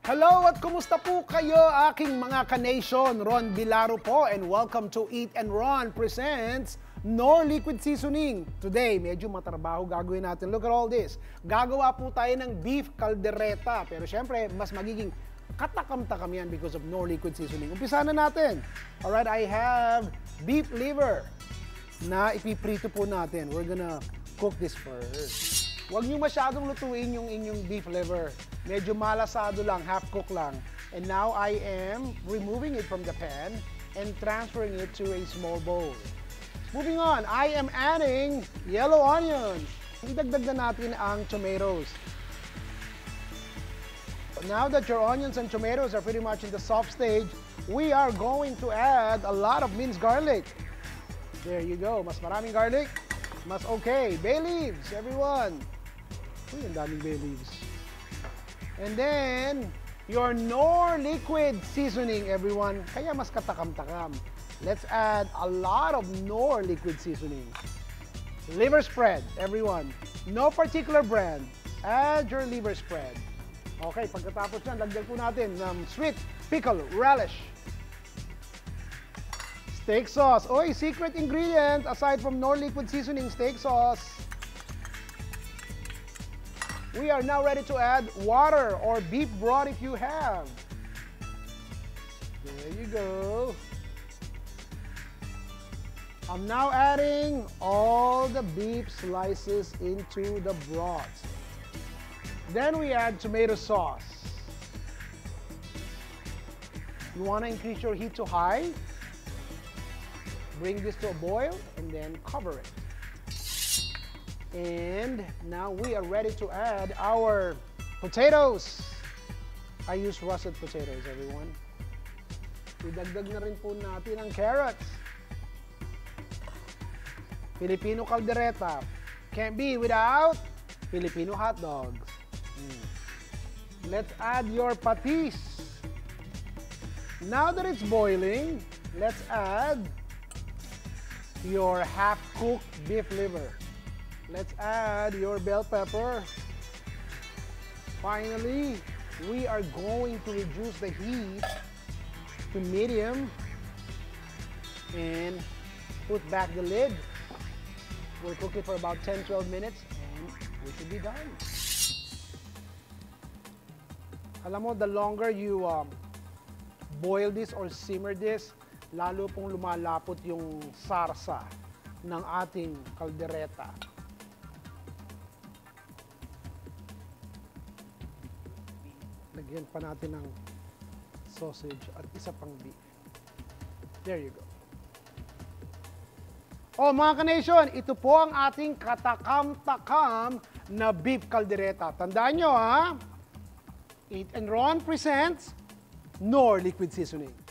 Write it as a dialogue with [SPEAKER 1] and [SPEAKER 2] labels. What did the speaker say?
[SPEAKER 1] Hello at kumusta po kayo aking mga ka-nation? Ron Bilaro po and welcome to Eat and Ron presents Knorr Liquid Seasoning. Today, medyo matrabaho gagawin natin. Look at all this. Gagawa po tayo ng beef caldereta. Pero syempre, mas magiging katakam-takam yan because of Knorr Liquid Seasoning. Umpisa na natin. Alright, I have beef liver na ipiprito po natin. We're gonna cook this first. Huwag nyo masyadong lutuin yung inyong beef liver. Medyo malasado lang, half-cook lang. And now I am removing it from the pan and transferring it to a small bowl. Moving on, I am adding yellow onions. Idagdag na natin ang tomatoes. Now that your onions and tomatoes are pretty much in the soft stage, we are going to add a lot of minced garlic. There you go. Mas maraming garlic, mas okay. Bay leaves, everyone. Uy, ang daming bay leaves. And then, your Knorr liquid seasoning, everyone. Kaya mas katakam-takam. Let's add a lot of Knorr liquid seasoning. Liver spread, everyone. No particular brand. Add your liver spread. Okay, pagkatapos yan, lagyan po natin ng sweet pickle relish. Steak sauce. Oy, secret ingredient aside from Knorr liquid seasoning, steak sauce. We are now ready to add water or beef broth if you have. There you go. I'm now adding all the beef slices into the broth. Then we add tomato sauce. You want to increase your heat to high. Bring this to a boil and then cover it. And now we are ready to add our potatoes. I use russet potatoes, everyone. Idagdag na rin po natin ang carrots. Filipino caldereta. Can't be without Filipino hot dogs. Let's add your patis. Now that it's boiling, let's add your half-cooked beef liver. Let's add your bell pepper. Finally, we are going to reduce the heat to medium and put back the lid. We'll cook it for about 10-12 minutes and we should be done. Alam mo, the longer you boil this or simmer this, lalo pong lumalapot yung sarsa ng ating caldereta. Lagyan pa natin ng sausage at isa pang beef. There you go. Oh, mga ka-nation, ito po ang ating katakam-takam na beef caldereta. Tandaan nyo, ha? Eat and Ron presents Knorr Liquid Seasoning.